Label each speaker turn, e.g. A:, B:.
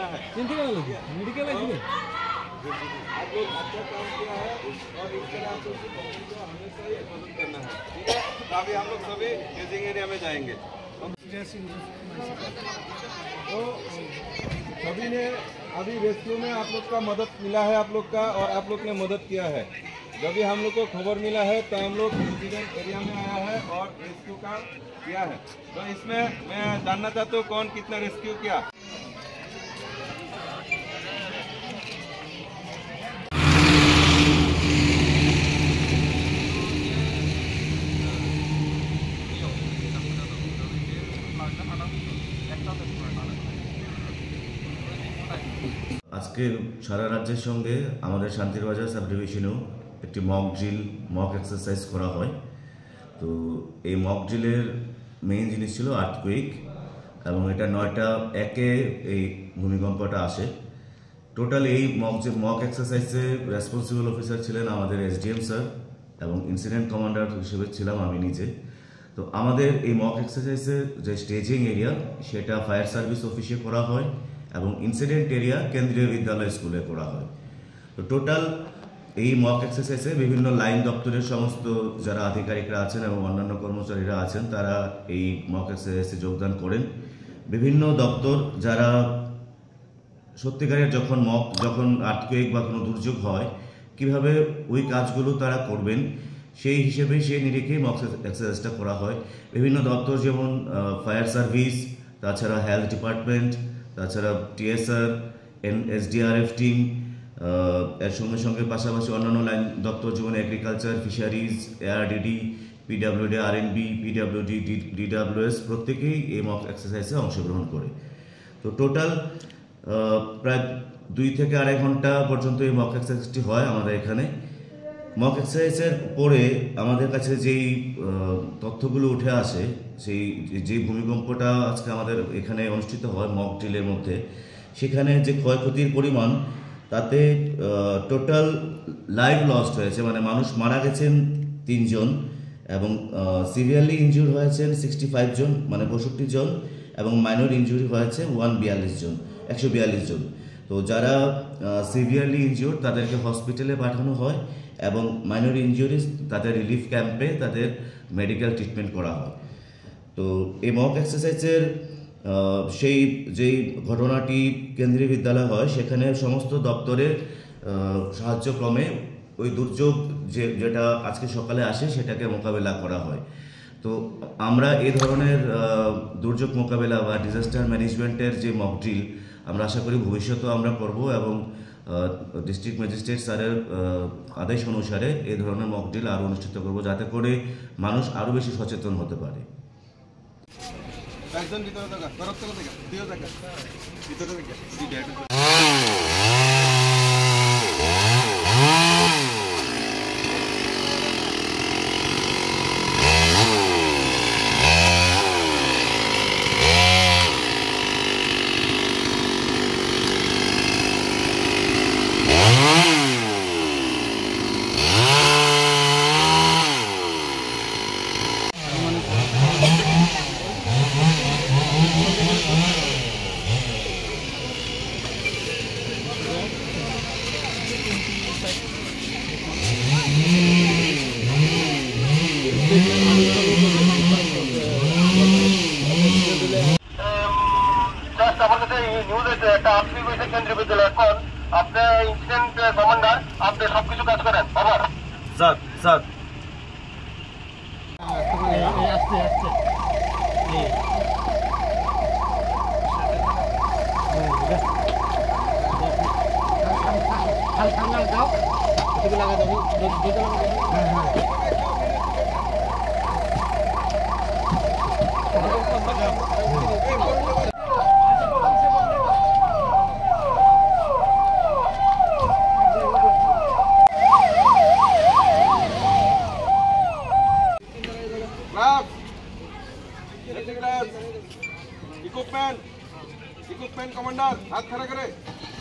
A: करना है।
B: मेडिकल
A: आप लोग अच्छा काम किया है और इस तरह आपको हमेशा ही मदद करना है, ठीक है। तो अभी हम लोग सभी गेजिंग एरिया में जाएंगे। तो सभी ने अभी रेस्क्यू में आप लोग का मदद मिला है, आप लोग का, और आप लोग ने मदद किया है। जब भी हम लोग को खबर मिला है तो हम लोग इंसिडेंट एरिया में आया है और रेस्क्यू काम किया है। तो इसमें मैं जानना चाहता हूँ कौन कितना रेस्क्यू किया।
C: আজকে সারা রাজ্যের সঙ্গে আমাদের শান্তিরবাজার সাব ডিভিশনেও একটি মক ড্রিল মক এক্সারসাইজ করা হয়। তো এই মক ড্রিলের মেইন জিনিস ছিল আর্থকুইক, এবং এটা 9টা একে এই ভূমিকম্পটা আসে। টোটাল এই মক এক্সারসাইজে রেসপন্সিবল অফিসার ছিলেন আমাদের এসডিএম স্যার, এবং ইনসিডেন্ট কমান্ডার হিসেবে ছিলাম আমি নিজে। তো আমাদের এই মক এক্সারসাইজের যে স্টেজিং এরিয়া সেটা ফায়ার সার্ভিস অফিসে করা হয়, এবং ইনসিডেন্ট এরিয়া কেন্দ্রীয় বিদ্যালয় স্কুলে করা হয়। তো টোটাল এই মক এক্সারসাইজে বিভিন্ন লাইন দপ্তরের সমস্ত যারা আধিকারিকরা আছেন এবং অন্যান্য কর্মচারীরা আছেন তারা এই মক এক্সারসাইজে যোগদান করেন। বিভিন্ন দপ্তর যারা সত্যিকারের যখন আর্থকুয়েক বা কোনো দুর্যোগ হয় কিভাবে ওই কাজগুলো তারা করবেন সেই হিসেবে সেই নিরিখে মক এক্সারসাইজটা করা হয়। বিভিন্ন দপ্তর যেমন ফায়ার সার্ভিস, তাছাড়া হেলথ ডিপার্টমেন্ট, তাছাড়া টিএসআর, এসডিআরএফ টিম, এর সঙ্গে সঙ্গে পাশাপাশি অন্যান্য লাইন দপ্তর যেমন agriculture, fisheries, ARDD, PWD, RNB, PWD, DWS প্রত্যেকেই এই মক এক্সারসাইজে অংশগ্রহণ করে। তো টোটাল প্রায় 2 থেকে 2.5 ঘন্টা পর্যন্ত এই মক এক্সারসাইজটি হয় আমাদের এখানে। মক এক্সারসাইজের পরে আমাদের কাছে যেই তথ্যগুলো উঠে আসে, যে ভূমিকম্পটা আজকে আমাদের এখানে অনুষ্ঠিত হয় মক ড্রিলের মধ্যে, সেখানে যে ক্ষয়ক্ষতির পরিমাণ তাতে টোটাল লাইভ লস্ট হয়েছে, মানে মানুষ মারা গেছেন 3 জন, এবং সিভিয়ারলি ইনজুর হয়েছেন 65 জন, মানে 62 জন, এবং মাইনর ইনজুরি হয়েছে 142 জন। তো যারা সিভিয়ারলি ইনজুর্ড তাদেরকে হসপিটালে পাঠানো হয়, এবং মাইনর ইনজুরিজ তাদের রিলিফ ক্যাম্পে তাদের মেডিকেল ট্রিটমেন্ট করা হয়। তো এই মক এক্সারসাইজের সেই যেই ঘটনাটি কেন্দ্রীয় বিদ্যালয় হয় সেখানে সমস্ত দপ্তরের সাহায্যক্রমে ওই দুর্যোগ যেটা আজকে সকালে আসে সেটাকে মোকাবেলা করা হয়। তো আমরা এই ধরনের দুর্যোগ মোকাবেলা বা ডিজাস্টার ম্যানেজমেন্টের যে মক ড্রিল আমরা আশা করি ভবিষ্যতেও আমরা করব, এবং ডিস্ট্রিক্ট ম্যাজিস্ট্রেট স্যারের আদেশ অনুসারে এই ধরনের মক ড্রিল আরও অনুষ্ঠিত করব, যাতে করে মানুষ আরও বেশি সচেতন হতে পারে।
D: কেন্দ্রীয় বিদ্যালয় এখন আপনি ইনসিডেন্ট কমান্ডার, আপনি সবকিছু কাজ করেন। Over.
C: Sir sir
A: equipment commander हाथ खड़ा करे।